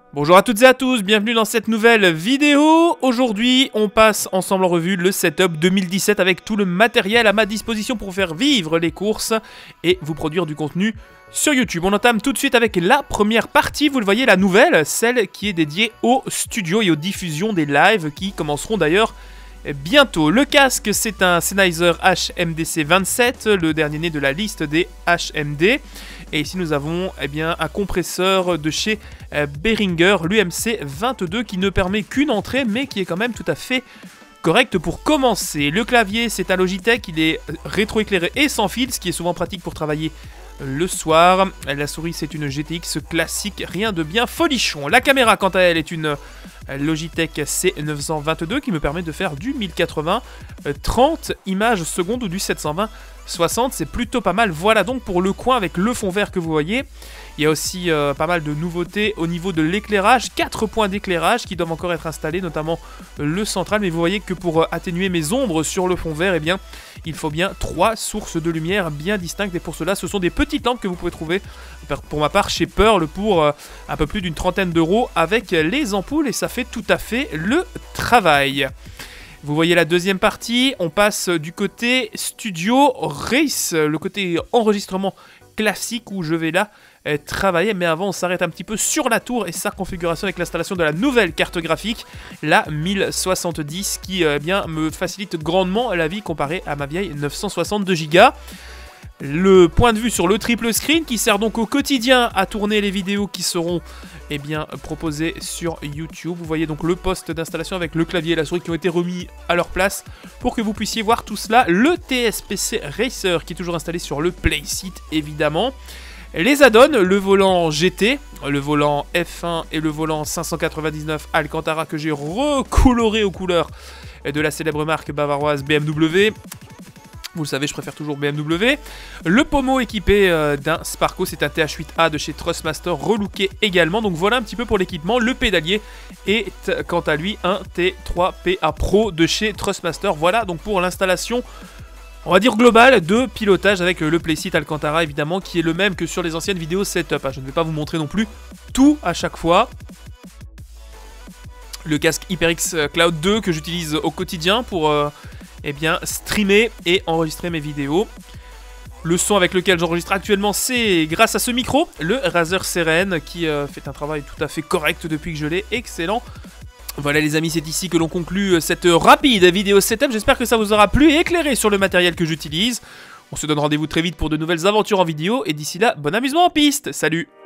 Bonjour à toutes et à tous, bienvenue dans cette nouvelle vidéo. Aujourd'hui, on passe ensemble en revue le setup 2017 avec tout le matériel à ma disposition pour faire vivre les courses et vous produire du contenu sur YouTube. On entame tout de suite avec la première partie, vous le voyez, la nouvelle, celle qui est dédiée au studio et aux diffusions des lives qui commenceront d'ailleurs bientôt. Le casque, c'est un Sennheiser HMDC 27, le dernier né de la liste des HMD. Et ici nous avons un compresseur de chez Behringer, l'UMC 22, qui ne permet qu'une entrée, mais qui est quand même tout à fait correct pour commencer. Le clavier, c'est un Logitech, il est rétroéclairé et sans fil, ce qui est souvent pratique pour travailler le soir. La souris, c'est une GTX classique, rien de bien folichon. La caméra, quant à elle, est une Logitech C922 qui me permet de faire du 1080 30 images secondes ou du 720 60, c'est plutôt pas mal. Voilà donc pour le coin avec le fond vert que vous voyez. Il y a aussi pas mal de nouveautés au niveau de l'éclairage, 4 points d'éclairage qui doivent encore être installés, notamment le central, mais vous voyez que pour atténuer mes ombres sur le fond vert, il faut bien 3 sources de lumière bien distinctes, et pour cela ce sont des petites lampes que vous pouvez trouver pour ma part chez Pearl pour un peu plus d'une trentaine d'euros avec les ampoules, et ça fait tout à fait le travail. Vous voyez la deuxième partie, on passe du côté studio race, le côté enregistrement classique où je vais là travailler, mais avant on s'arrête un petit peu sur la tour et sa configuration avec l'installation de la nouvelle carte graphique, la 1070, qui me facilite grandement la vie comparée à ma vieille 962 Go. Le point de vue sur le triple screen qui sert donc au quotidien à tourner les vidéos qui seront proposées sur YouTube. Vous voyez donc le poste d'installation avec le clavier et la souris qui ont été remis à leur place pour que vous puissiez voir tout cela. Le TSPC Racer qui est toujours installé sur le Playseat évidemment. Les add-ons, le volant GT, le volant F1 et le volant 599 Alcantara que j'ai recoloré aux couleurs de la célèbre marque bavaroise BMW. Vous le savez, je préfère toujours BMW. Le pommeau équipé d'un Sparco, c'est un TH8A de chez Trustmaster, relooké également. Donc voilà un petit peu pour l'équipement. Le pédalier est quant à lui un T3PA Pro de chez Trustmaster. Voilà donc pour l'installation, on va dire globale, de pilotage avec le Playseat Alcantara évidemment, qui est le même que sur les anciennes vidéos setup. Je ne vais pas vous montrer non plus tout à chaque fois. Le casque HyperX Cloud 2 que j'utilise au quotidien pour streamer et enregistrer mes vidéos. Le son avec lequel j'enregistre actuellement, c'est grâce à ce micro, le Razer Seren, qui fait un travail tout à fait correct depuis que je l'ai, excellent. Voilà les amis, c'est ici que l'on conclut cette rapide vidéo setup. J'espère que ça vous aura plu et éclairé sur le matériel que j'utilise. On se donne rendez-vous très vite pour de nouvelles aventures en vidéo, et d'ici là, bon amusement en piste. Salut!